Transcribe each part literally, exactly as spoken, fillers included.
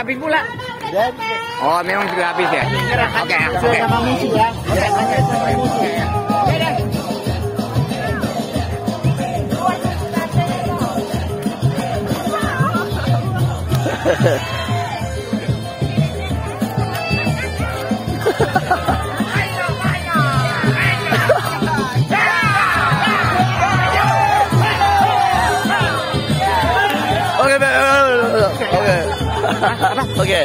habis pula. Oh, memang sudah habis ya. Oke, oke. Sama musuh ya. Oke.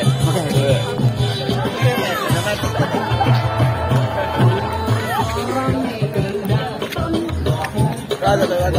Ada, ada.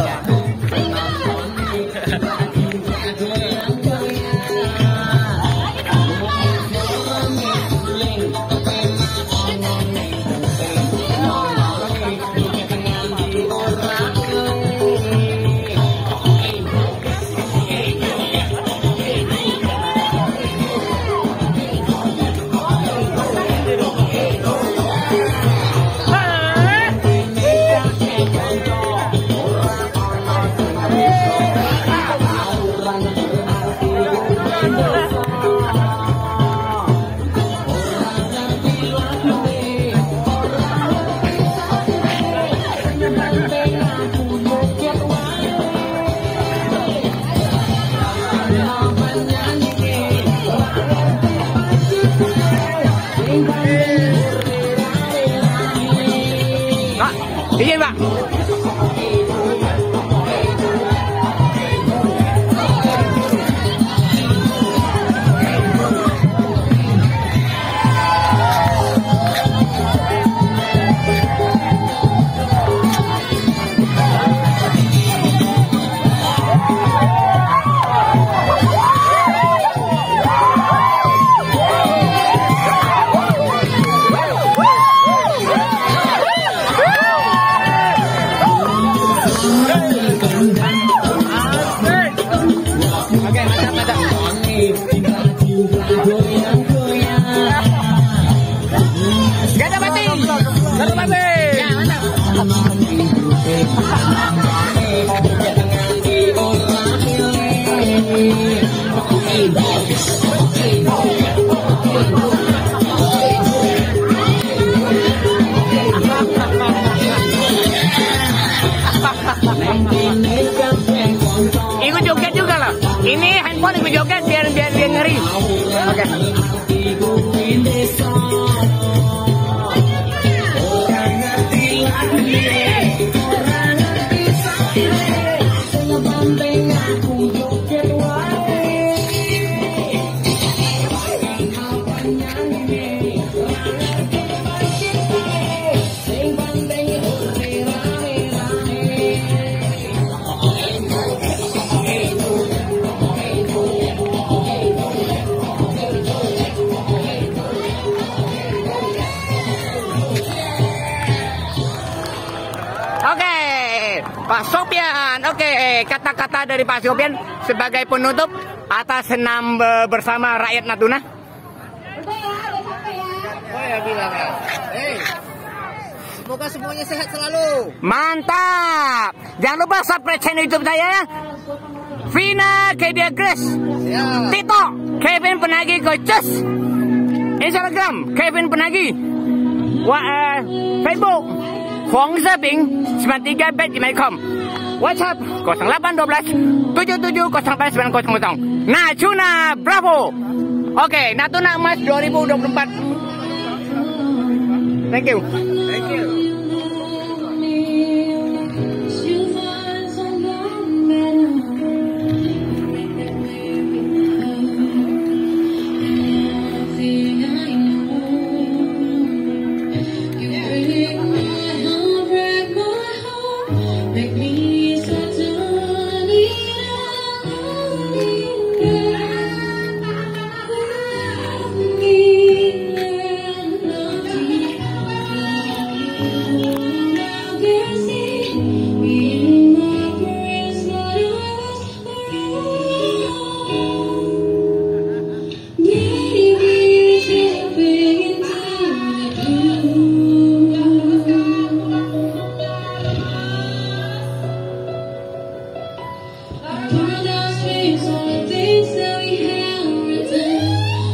Pak, izin Pak. Ikut joget juga lah. Ini handphone ikut joget biar biar dia ngeri. Oke. Pak Sofian, oke, kata-kata dari Pak Sofian sebagai penutup atas senam bersama rakyat Natuna. Oh ya bilang ya. Hey, semoga semuanya sehat selalu. Mantap. Jangan lupa subscribe channel YouTube saya ya. Vina Kedia Grace, Ya. Tito Kevin Penagi Coaches, Instagram Kevin Penagi, Wa uh, Facebook Huang Zeping sembilan tiga bet gmail titik com, WhatsApp nol delapan satu dua tujuh tujuh nol delapan sembilan nol nol. Natuna Bravo. Oke, Natuna Emas dua ribu dua puluh empat. Thank you. Thank you. Our things that we have written.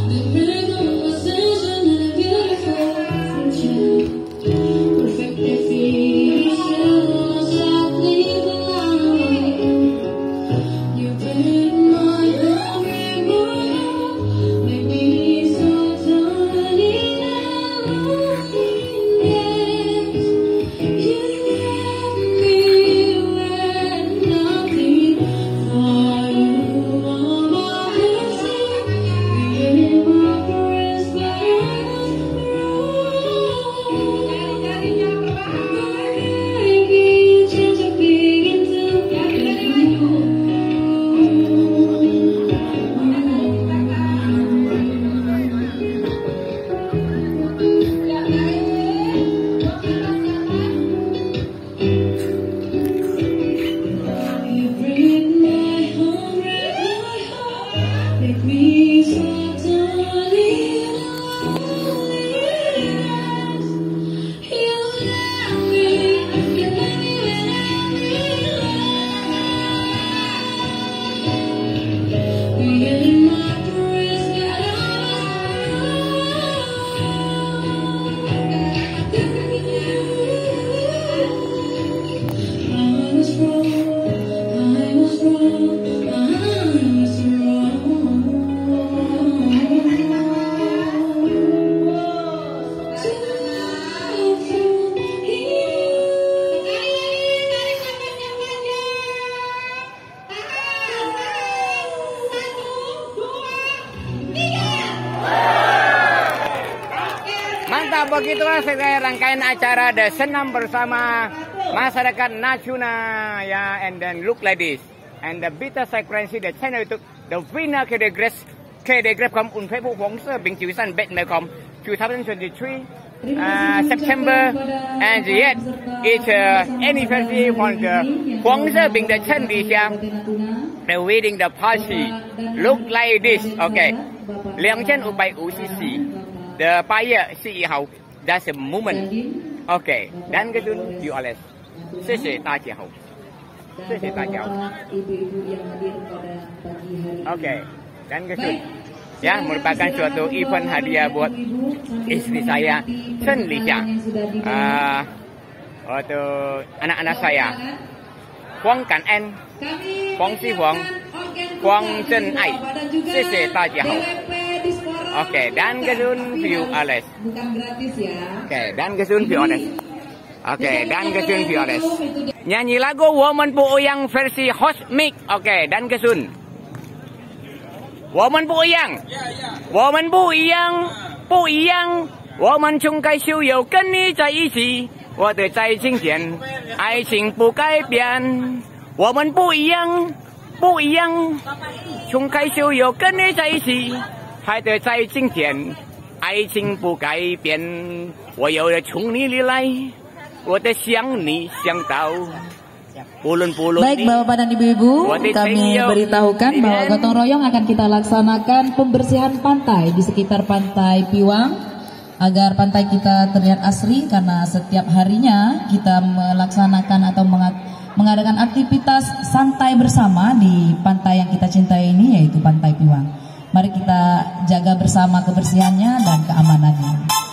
begitulah sebagai rangkaian acara The Senam bersama masyarakat Natuna ya, and then look like this. And the beta frequency the channel YouTube the winner K D Grab K D Grab com on Facebook Huang Se Bing Chiu San Bet Melcom twenty twenty-three uh, September, and yet it's uh, anniversary from the Huang Se Bing the Chen Li Xiang the wedding the party look like this. Okay, 两千五百五十四 the 八月十一号 that's a moment. Okay, dan kedun you alles. 谢谢大家好。谢谢大家。Oke, dan kesud ya, merupakan suatu event hadiah buat istri saya Chen Li Xiang, uh, untuk anak-anak saya Huang Kan En, Huang Si Huang, Huang Chen Ai. 谢谢大家好。Oke, dan kesun view alles. Oke, dan kesun view alles. Oke, dan kesun view alles. Nyanyi lagu Woman Bu Uyang versi host mic. Oke, dan kesun. Woman Bu Uyang. Woman Bu Uyang, Bu Uyang，我们从该修有跟你在一起，我的在今天，爱情不改变。我们不一样，不一样，从该修有跟你在一起，还得在今天，爱情不改变。我有了从你里来。 我的想你想到 Baik Bapak dan Ibu-Ibu, kami beritahukan bahwa gotong royong akan kita laksanakan pembersihan pantai di sekitar Pantai Piwang agar pantai kita terlihat asri, karena setiap harinya kita melaksanakan atau mengadakan aktivitas santai bersama di pantai yang kita cintai ini, yaitu Pantai Piwang. Mari kita jaga bersama kebersihannya dan keamanannya.